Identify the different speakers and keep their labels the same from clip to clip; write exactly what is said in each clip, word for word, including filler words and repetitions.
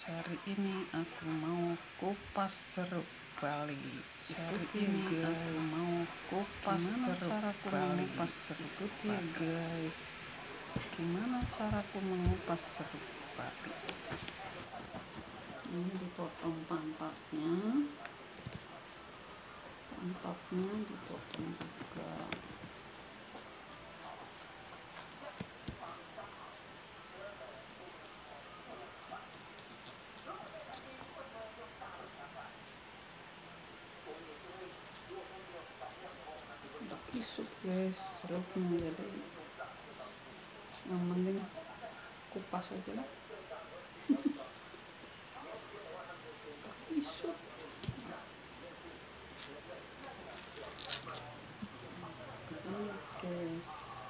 Speaker 1: Hari ini aku mau kupas jeruk Bali. Hari ini aku mau kupas jeruk caraku Bali. Mengupas jeruk Ikuti ya guys. Gimana caraku mengupas jeruk Bali? Ini dipotong pantatnya. Pantatnya dipotong juga. Isuk guys jeruknya, jadi yang penting kupas aja lah. Isuk ini guys,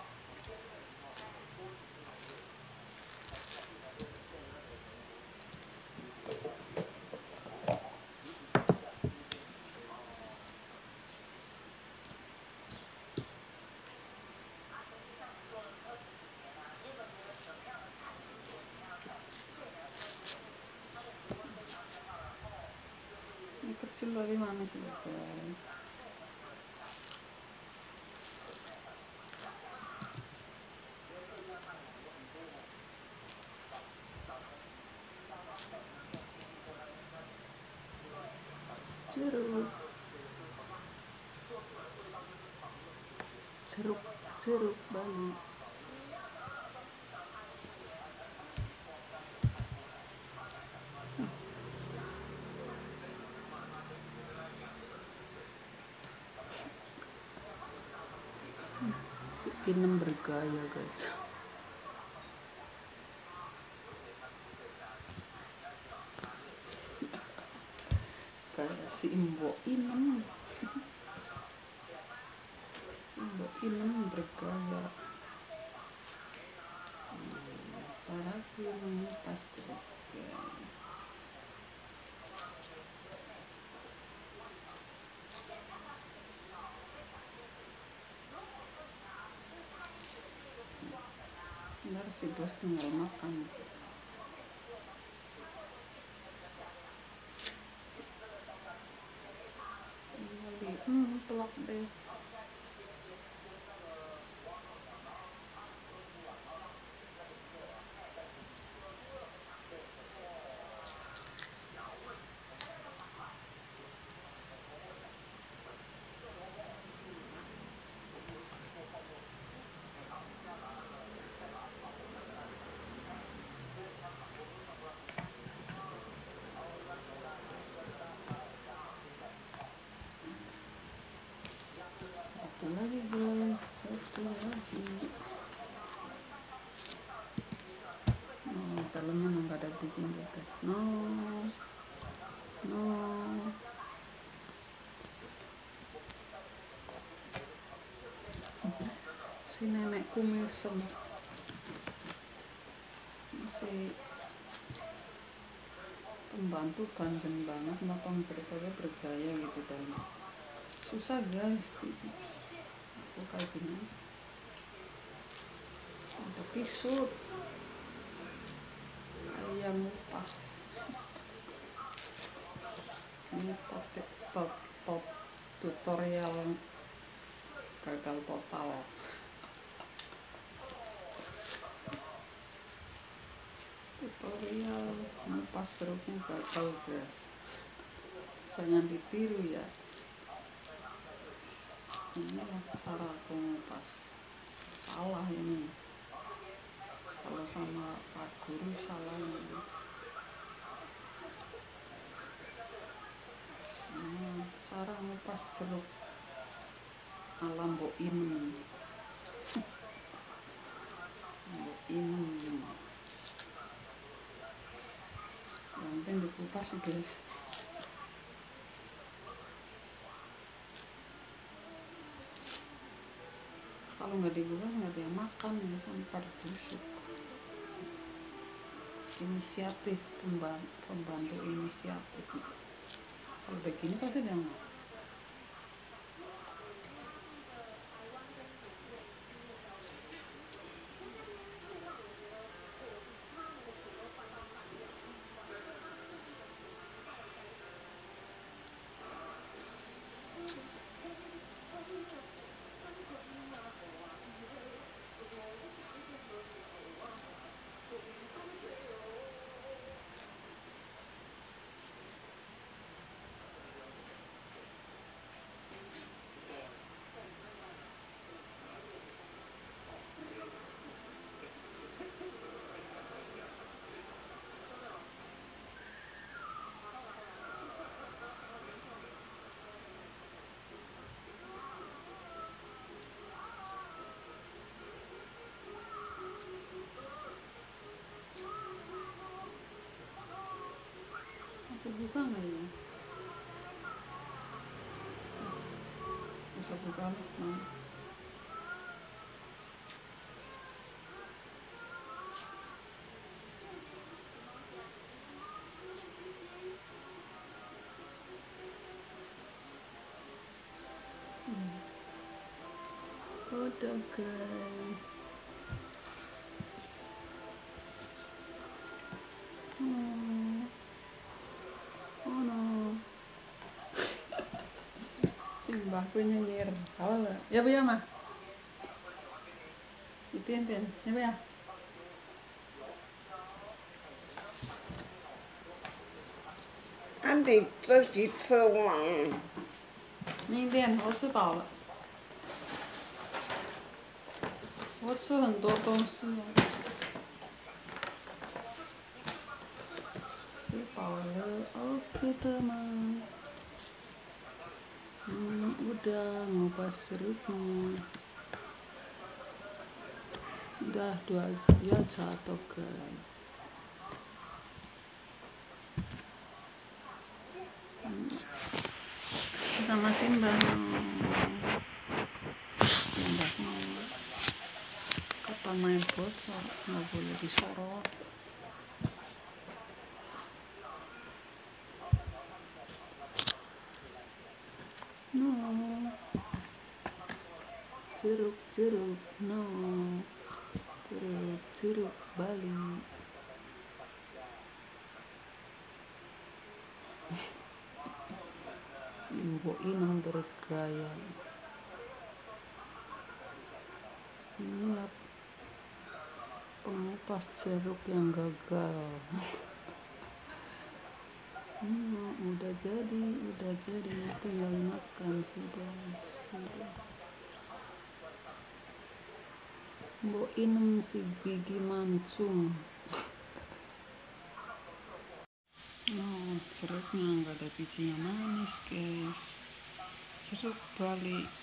Speaker 1: ini kecil tapi manis ya guys. Jeruk jeruk jeruk Bali. Si Inem bergaya guys. Kayak si Mbok Inem. Si Mbok Inem bergaya. Hmm, caraku mengupas jeruk guys. Ntar si bos tinggal makan. Jadi hmm pelak deh. Satu lagi guys, satu lagi. Oh, dalamnya nggak ada bijinya guys. No, no. Si nenekku mesem, masih pembantu ganjen banget, motong jeruknya bergaya gitu dan susah guys, tipis. Aku kayak gini untuk pisut ayam ngupas. Ini top, top, top tutorial gagal total. Tutorial ngupas jeruknya gagal guys, jangan ditiru ya. Inilah cara aku ngupas. Salah ini, kalau sama Pak Guru salah ini. Ini cara ngupas jeruk ala Mbok Inem. Mbok Inem. Yang penting dikupas guys. Kalau nggak dikupas nggak ada yang makan ya, sampai pada busuk. Inisiatif pembantu, pembantu inisiatif. Kalau begini pasti dia mau. Buka nggak ya? Bisa buka mas. Hmm. Udah guys. Hmm. Oh no. Simbah aku nyengir. Awal ya bu ya mah. Ipin pin. Ya bu ya.
Speaker 2: 俺得自己吃完。
Speaker 1: 明天我吃饱了，我吃很多东西了，吃饱了 OK 的吗？Hmm, udah ngupas serutnya. Udah dua ya satu guys. Sama Simbah Simbah kata main bosok nggak boleh disorot. No jeruk jeruk no jeruk jeruk Bali. Simbo Inang bergaya. Inilah pengupas jeruk yang gagal. Hmm, udah jadi, udah jadi, tinggal makan sudah, sudah. Mbok Inem si gigi mancung. Oh, jeruknya nggak ada bijinya manis guys. Jeruk Bali